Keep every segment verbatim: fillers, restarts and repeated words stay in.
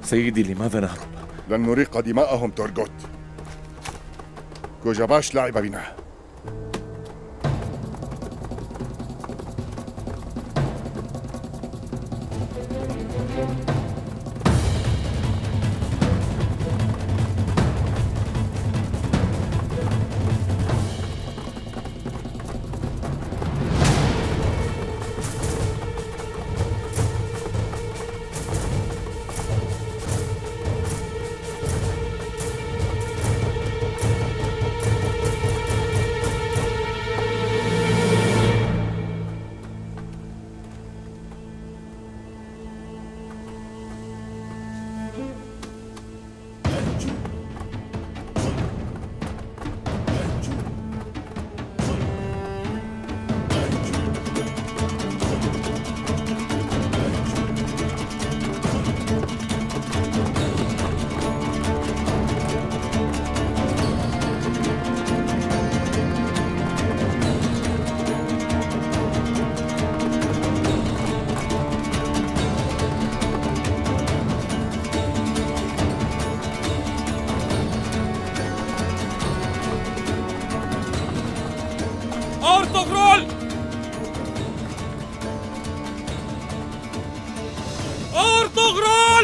سيدي لماذا نهرب؟ لن نريق دماءهم تورغوت. كوجاباش لعب بنا. أرطغرل! أرطغرل!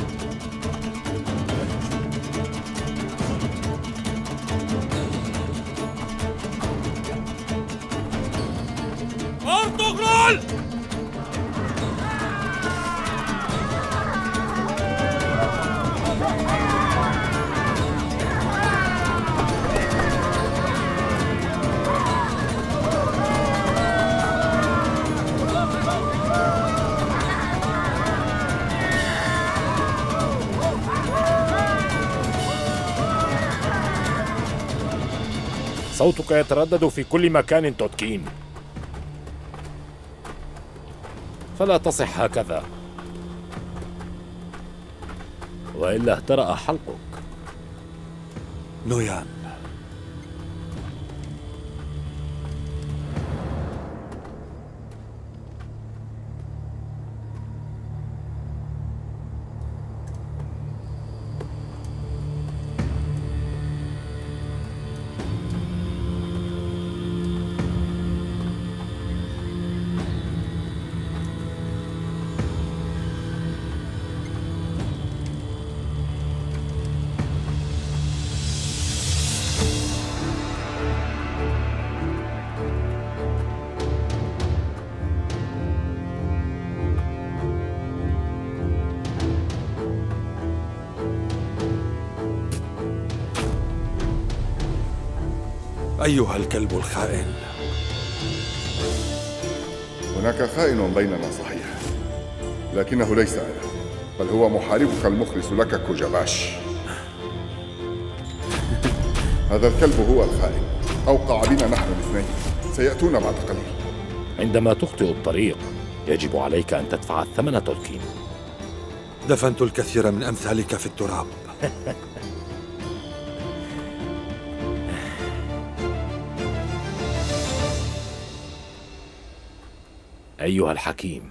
أرطغرل! صوتك يتردد في كل مكان توتكين، فلا تصح هكذا وإلا اهترأ حلقك. نويان، أيها الكلب الخائن. هناك خائن بيننا صحيح، لكنه ليس أنا، بل هو محاربك المخلص لك كوجاباش. هذا الكلب هو الخائن، أوقع بنا نحن الاثنين، سيأتون بعد قليل. عندما تخطئ الطريق يجب عليك أن تدفع الثمن تولكين. دفنت الكثير من أمثالك في التراب. أيها الحكيم،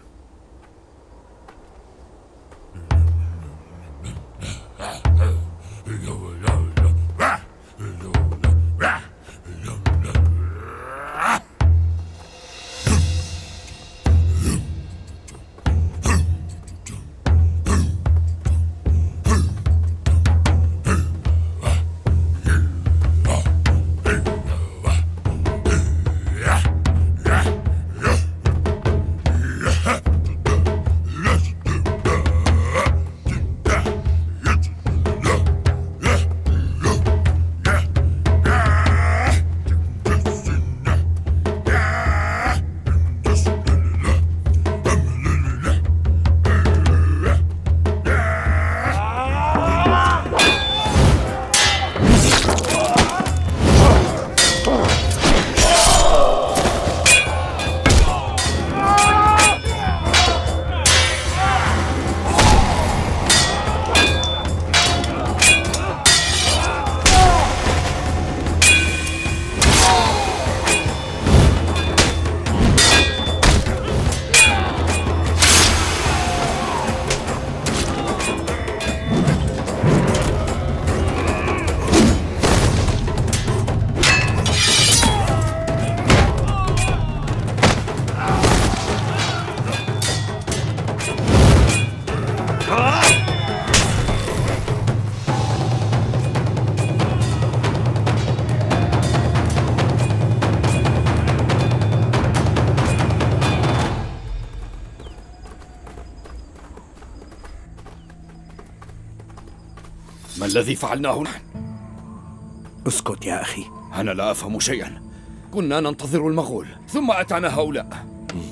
الذي فعلناه نحن. اسكت يا أخي. أنا لا أفهم شيئا. كنا ننتظر المغول ثم أتانا هؤلاء.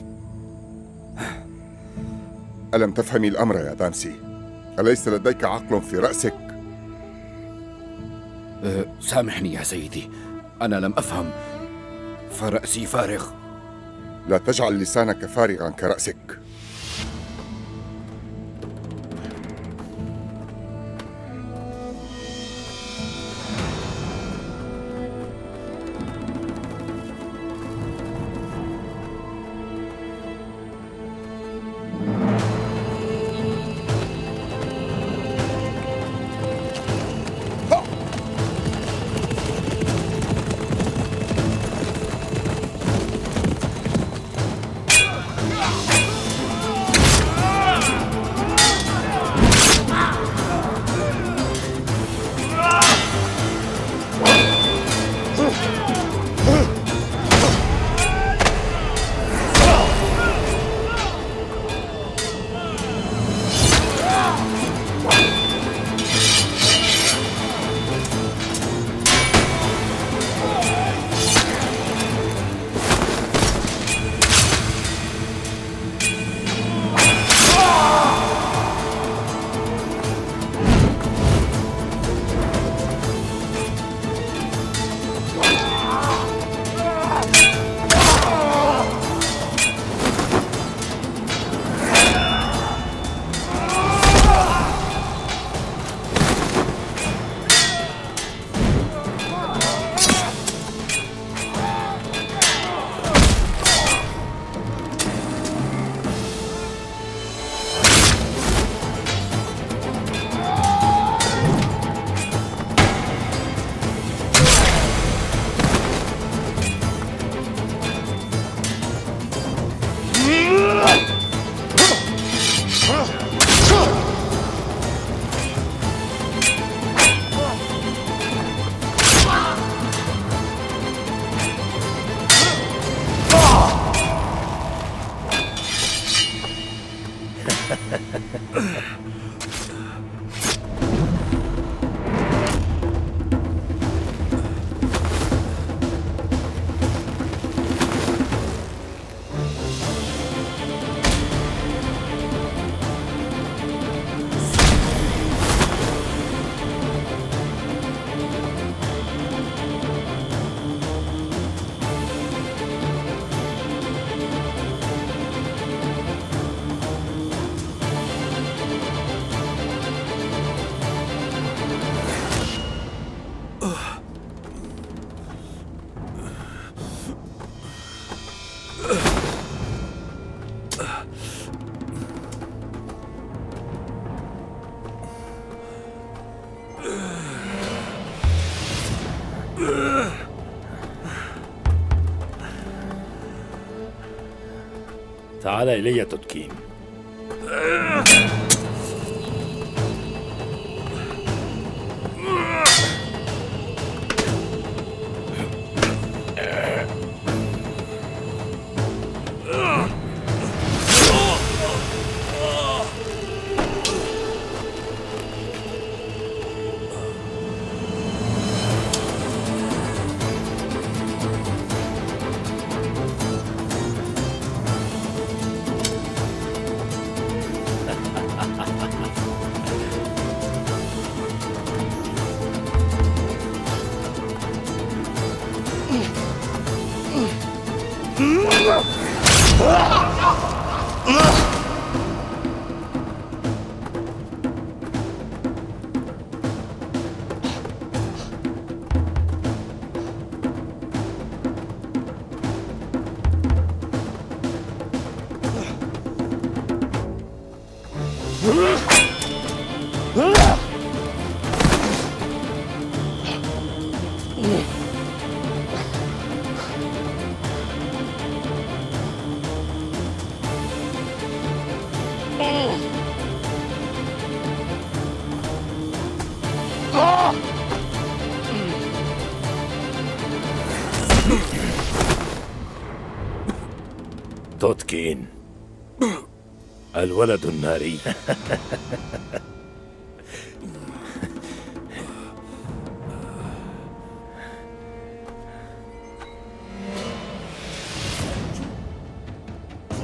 ألم تفهمي الأمر يا دامسي؟ أليس لديك عقل في رأسك؟ أه سامحني يا سيدي، أنا لم أفهم، فرأسي فارغ. لا تجعل لسانك فارغا كرأسك. تعال إلي يا توتكين. توتكين الولد الناري.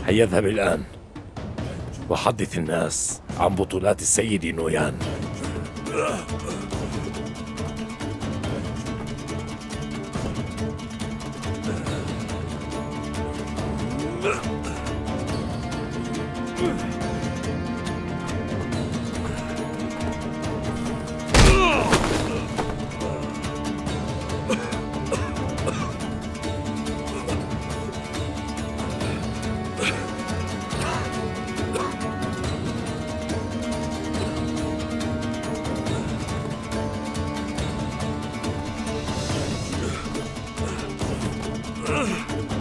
هيا اذهب الآن وحدث الناس عن بطولات السيد نويان. Ugh!